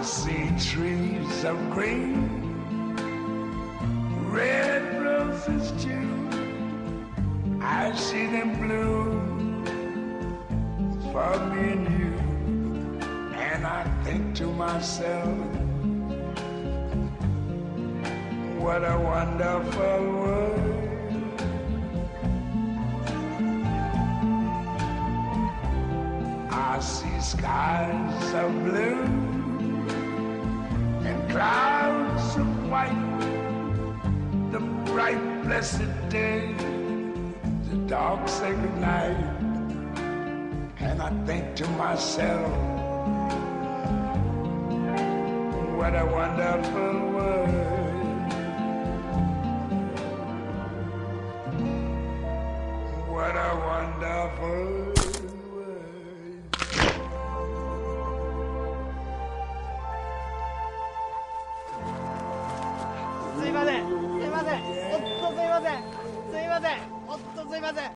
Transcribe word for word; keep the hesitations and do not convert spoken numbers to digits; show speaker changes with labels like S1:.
S1: see trees of green, red roses too. I see them bloom for me and you. And I think to myself, what a wonderful world. I see skies of blue and clouds of white, the bright blessed day, the dark sacred night. And I think to myself, what a wonderful world. What a wonderful world.
S2: すいません、すいません、おっとすいません、すいません、おっとすいません。